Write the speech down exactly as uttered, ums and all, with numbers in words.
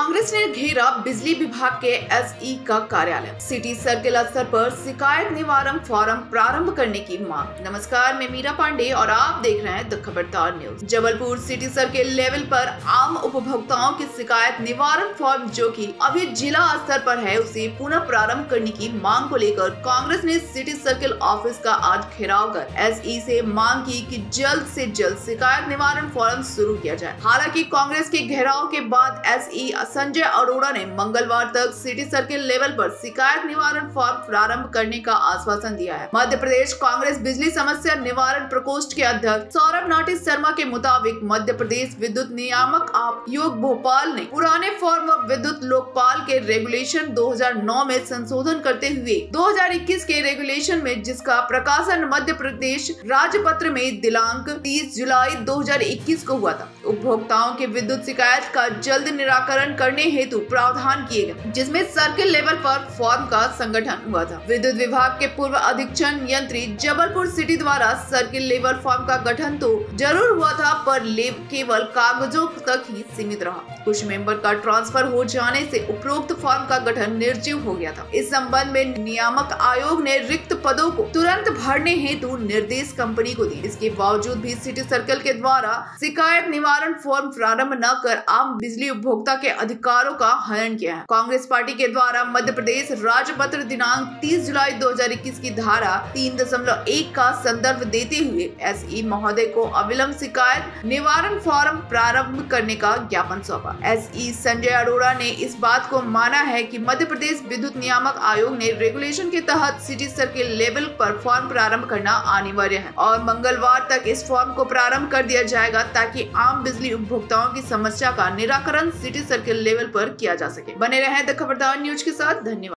कांग्रेस ने घेरा बिजली विभाग के एसई का कार्यालय। सिटी सर्किल स्तर पर शिकायत निवारण फोरम प्रारंभ करने की मांग। नमस्कार, मैं मीरा पांडे और आप देख रहे हैं the Khabardar news. Jabalpur city circle level पर आम उपभोक्ताओं की शिकायत निवारण फॉर्म जो कि अभी जिला स्तर पर है, उसे पुनः प्रारंभ करने की मांग को लेकर कांग्रेस ने सिटी सर्किल ऑफिस का आज घेराव कर एसई से मांग की कि जल्द से जल्द शिकायत निवारण फोरम शुरू किया जाए। हालांकि कांग्रेस के घेराव के बाद एसई संजय अरोड़ा ने मंगलवार तक सिटी सर्किल लेवल पर शिकायत निवारण फॉर्म प्रारंभ करने का आश्वासन दिया है। मध्य प्रदेश कांग्रेस बिजली समस्या निवारण प्रकोष्ठ के अध्यक्ष सौरभ नाटी शर्मा के मुताबिक मध्य प्रदेश विद्युत नियामक आयोग भोपाल ने पुराने फॉर्म व विद्युत लोकपाल के रेगुलेशन दो हज़ार नौ में संशोधन करते हुए दो हज़ार इक्कीस के रेगुलेशन में, जिसका प्रकाशन मध्य प्रदेश राजपत्र में दिनांक तीस जुलाई दो हज़ार इक्कीस को हुआ था, उपभोक्ताओं के विद्युत शिकायत का जल्द निराकरण करने हेतु प्रावधान किए गए, जिसमें सर्किल लेवल पर फॉर्म का संगठन हुआ था। विद्युत विभाग के पूर्व अधीक्षण यंत्री जबलपुर सिटी द्वारा सर्किल लेवल फॉर्म का गठन तो जरूर हुआ था, पर केवल कागजों तक ही सीमित रहा। कुछ मेंबर का ट्रांसफर हो जाने से उपरोक्त फॉर्म का गठन निर्जीव हो गया था। इस संबंध में नियामक आयोग ने रिक्त पदों को तुरंत भरने हेतु निर्देश कंपनी को दिए। इसके बावजूद भी सिटी सर्किल के द्वारा शिकायत निवारण फॉर्म प्रारंभ न कर आम बिजली उपभोक्ता के अधिकारों का हनन किया है। कांग्रेस पार्टी के द्वारा मध्य प्रदेश राजपत्र दिनांक तीस जुलाई दो हज़ार इक्कीस की धारा तीन दशमलव एक का संदर्भ देते हुए एसई महोदय को अविलंब शिकायत निवारण फॉर्म प्रारंभ करने का ज्ञापन सौंपा। एसई संजय अरोड़ा ने इस बात को माना है कि मध्य प्रदेश विद्युत नियामक आयोग ने रेगुलेशन के तहत सिटी सर्किल लेवल पर फॉर्म प्रारंभ करना अनिवार्य है और मंगलवार तक इस फॉर्म को प्रारंभ कर दिया जाएगा, ताकि आम बिजली उपभोक्ताओं की समस्या का निराकरण सिटी सर्किल लेवल पर किया जा सके। बने रहें द खबरदार न्यूज के साथ। धन्यवाद।